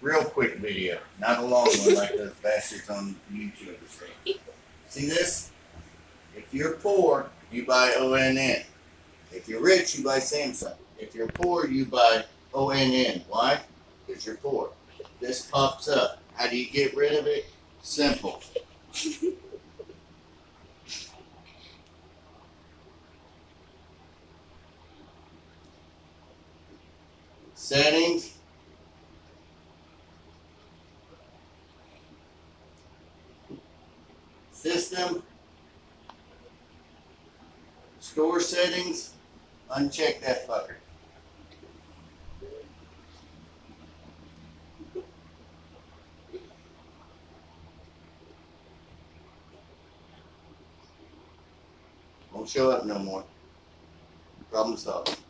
real quick video, not a long one like those bastards on YouTube. See this? If you're poor, you buy ONN. If you're rich, you buy Samsung. If you're poor, you buy ONN. Why? Because you're poor. This pops up. How do you get rid of it? Simple. Settings. System. Store settings. Uncheck that fucker. Won't show up no more. Problem solved.